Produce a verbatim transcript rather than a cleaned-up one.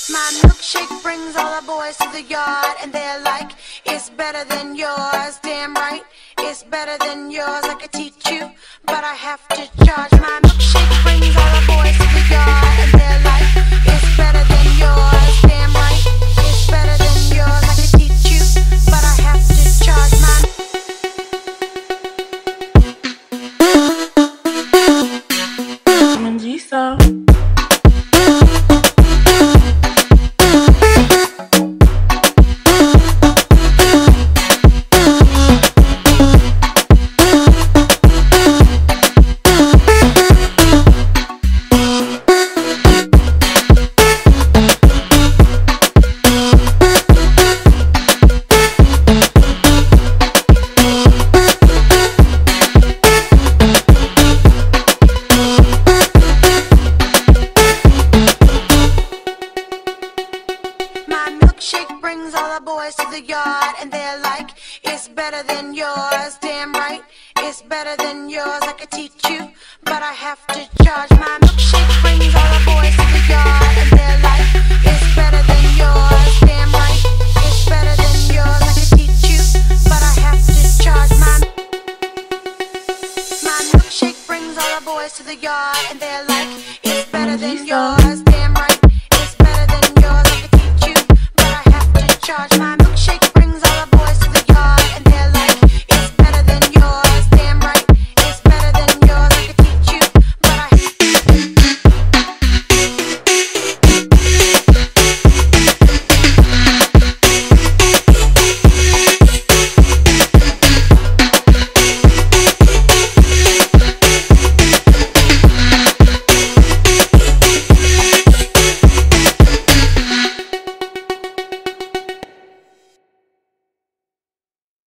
My milkshake brings all the boys to the yard, and they're like, it's better than yours. Damn right, it's better than yours. I could teach you, but I have to charge. My milkshake brings all the boys to the yard, and they're like,